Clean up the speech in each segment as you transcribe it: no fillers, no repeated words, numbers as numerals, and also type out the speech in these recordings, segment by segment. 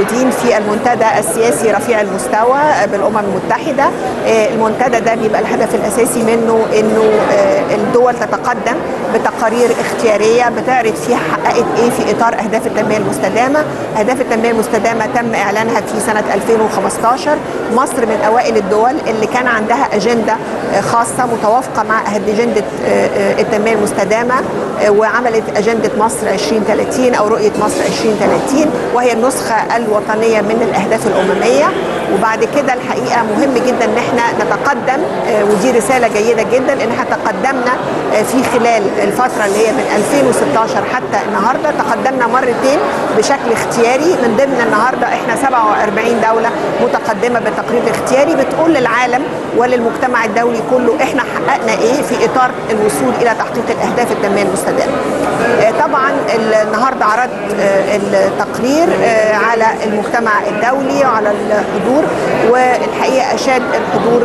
موجودين في المنتدى السياسي رفيع المستوى بالأمم المتحدة. المنتدى ده بيبقى الهدف الأساسي منه إنه الدول تتقدم بتقارير اختيارية بتعرض فيها حققت إيه في إطار أهداف التنمية المستدامة. أهداف التنمية المستدامة تم إعلانها في سنة 2015. مصر من أوائل الدول اللي كان عندها أجندة خاصة متوافقة مع أجندة التنمية المستدامة، وعملت أجندة مصر 2030 أو رؤية مصر 2030، وهي النسخة الوطنية من الأهداف الأممية. وبعد كده الحقيقة مهم جدا ان احنا نتقدم، ودي رسالة جيدة جدا ان احنا تقدمنا في خلال الفترة اللي هي من 2016 حتى النهاردة. تقدمنا مرتين بشكل اختياري، من ضمن النهاردة احنا 47 دولة متقدمة بالتقرير الاختياري بتقول للعالم وللمجتمع الدولي كله احنا حققنا ايه في اطار الوصول الى تحقيق الاهداف التنمية المستدامة. طبعا النهاردة عرضت التقرير على المجتمع الدولي وعلى الحضور، والحقيقه اشاد الحضور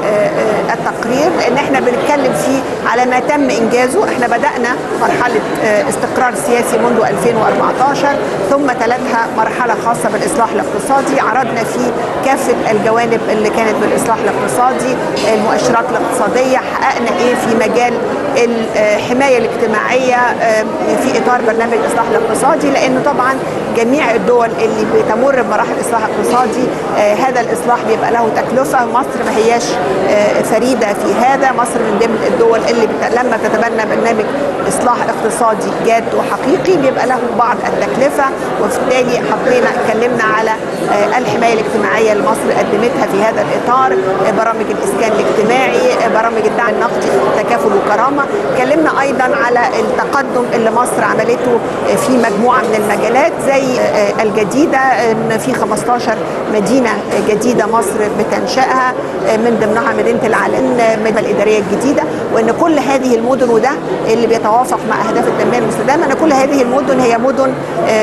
بالتقرير لان احنا بنتكلم فيه على ما تم انجازه. احنا بدانا مرحله استقرار سياسي منذ 2014، ثم تلتها مرحله خاصه بالاصلاح الاقتصادي، عرضنا فيه كافه الجوانب اللي كانت بالاصلاح الاقتصادي، المؤشرات الاقتصاديه، حققنا ايه في مجال الحمايه الاجتماعيه في اطار برنامج الاصلاح الاقتصادي، لانه طبعا جميع الدول اللي بتمر بمراحل اصلاح اقتصادي هذا الاصلاح بيبقى له تكلفه. مصر ما هياش فريده في هذا، مصر من ضمن الدول اللي لما بتتبنى برنامج اصلاح اقتصادي جاد وحقيقي بيبقى له بعض التكلفه، وبالتالي اتكلمنا على الحمايه الاجتماعيه اللي مصر قدمتها في هذا الاطار، برامج الاسكان الاجتماعي، برامج الدعم النقدي، تكافل وكرامه. اتكلمنا ايضا على التقدم اللي مصر عملته في مجموعه من المجالات زي الجديده، ان في 15 مدينه جديده مصر بتنشأها، من ضمنها مدينه العالمين، المدينه الاداريه الجديده، وان كل هذه المدن وده اللي بيتوافق مع اهداف التنميه المستدامه، ان كل هذه المدن هي مدن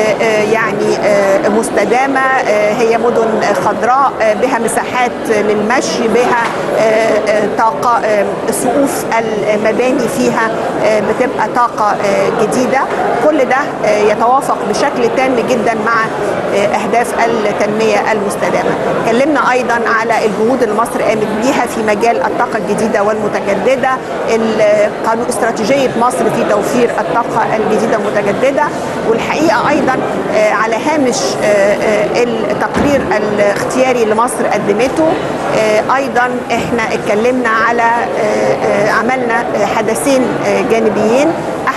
يعني مستدامه، هي مدن خضراء بها مساحات للمشي، بها طاقه، سقوف المباني فيها بتبقى طاقه جديده. كل ده يتوافق بشكل تام جدا مع اهداف التنميه المستدامه. اتكلمنا ايضا على الجهود اللي مصر قامت بيها في مجال الطاقه الجديده والمتجدده، استراتيجيه مصر في توفير الطاقه الجديده المتجدده. والحقيقه ايضا على هامش التقرير الاختياري اللي مصر قدمته، ايضا احنا اتكلمنا على عملنا حدثين جانبيين.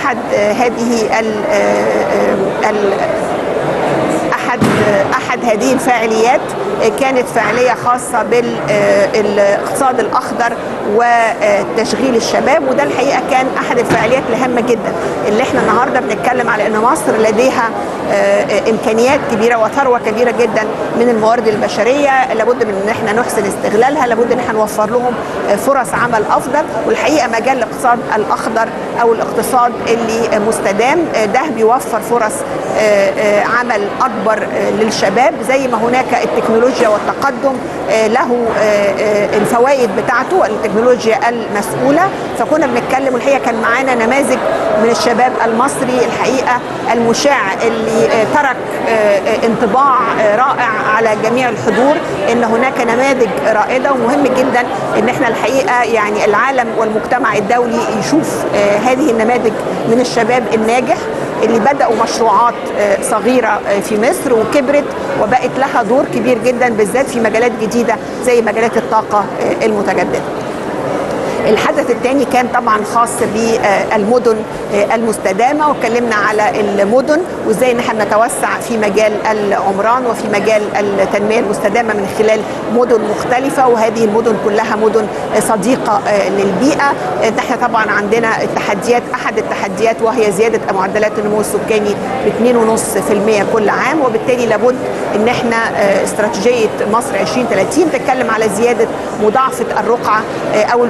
أحد هذه الفاعليات كانت فاعلية خاصة بالاقتصاد الأخضر وتشغيل الشباب، وده الحقيقة كان أحد الفاعليات الهامة جدا اللي احنا النهاردة بنتكلم على أن مصر لديها إمكانيات كبيرة وثروة كبيرة جدا من الموارد البشرية، لابد من أن احنا نحسن استغلالها، لابد أن احنا نوفر لهم فرص عمل أفضل. والحقيقة مجال الاقتصاد الأخضر أو الاقتصاد اللي مستدام ده بيوفر فرص عمل أكبر للشباب، زي ما هناك التكنولوجيا والتقدم له الفوائد بتاعته، التكنولوجيا المسؤولة. فكنا بنتكلم، والحقيقة كان معانا نماذج من الشباب المصري الحقيقة المشاع اللي ترك انطباع رائع على جميع الحضور، ان هناك نماذج رائدة، ومهم جدا ان احنا الحقيقة يعني العالم والمجتمع الدولي يشوف هذه النماذج من الشباب الناجح اللي بدأوا مشروعات صغيرة في مصر وكبرت وبقت لها دور كبير جدا، بالذات في مجالات جديدة زي مجالات الطاقة المتجددة. الحدث الثاني كان طبعا خاص بالمدن المستدامه، واتكلمنا على المدن وازاي ان احنا نتوسع في مجال العمران وفي مجال التنميه المستدامه من خلال مدن مختلفه، وهذه المدن كلها مدن صديقه للبيئه. احنا طبعا عندنا التحديات، احد التحديات وهي زياده معدلات النمو السكاني ب 2.5% كل عام، وبالتالي لابد ان احنا استراتيجيه مصر 2030 تتكلم على زياده مضاعفه الرقعه او المساحه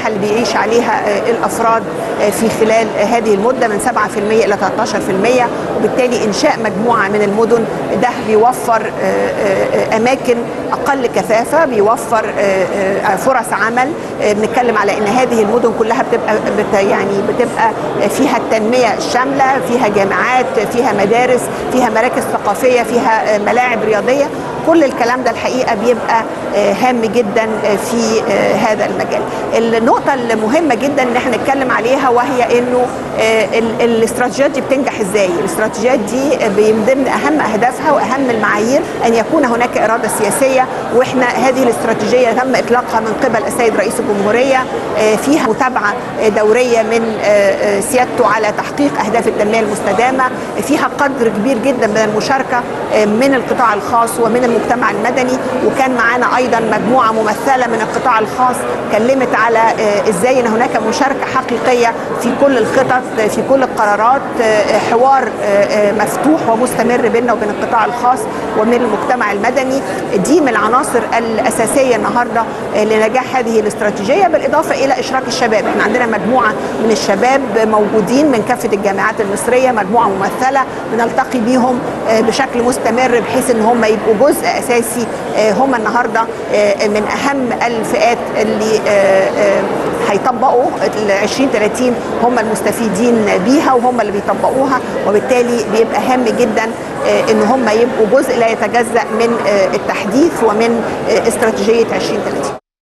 اللي بيعيش عليها الافراد في خلال هذه المده من 7% الى 13%، وبالتالي انشاء مجموعه من المدن ده بيوفر اماكن اقل كثافه، بيوفر فرص عمل. بنتكلم على ان هذه المدن كلها بتبقى فيها التنميه الشامله، فيها جامعات، فيها مدارس، فيها مراكز ثقافيه، فيها ملاعب رياضيه. كل الكلام ده الحقيقه بيبقى هام جدا في هذا المجال. النقطه المهمه جدا ان احنا نتكلم عليها وهي انه الاستراتيجيات دي بتنجح ازاي. الاستراتيجيات دي من ضمن اهم اهدافها واهم المعايير ان يكون هناك اراده سياسيه، واحنا هذه الاستراتيجيه تم اطلاقها من قبل السيد رئيس الجمهوريه، فيها متابعه دوريه من سيادته على تحقيق اهداف التنميه المستدامه، فيها قدر كبير جدا من المشاركه من القطاع الخاص ومن المجتمع المدني، وكان معانا ايضا مجموعه ممثله من القطاع الخاص كلمت على ازاي ان هناك مشاركه حقيقيه في كل الخطط، في كل القرارات، حوار مفتوح ومستمر بيننا وبين القطاع الخاص ومن المجتمع المدني. دي من العناصر الاساسيه النهارده لنجاح هذه الاستراتيجيه، بالاضافه الى اشراك الشباب. احنا عندنا مجموعه من الشباب موجودين من كافه الجامعات المصريه، مجموعه ممثله بنلتقي بيهم بشكل مستمر بحيث ان هم يبقوا جزء اساسي. هم النهارده من اهم الفئات اللي هيطبقوا ال 2030، هم المستفيدين بيها وهم اللي بيطبقوها، وبالتالي بيبقى هام جدا ان هم يبقوا جزء لا يتجزأ من التحديث ومن استراتيجيه 2030.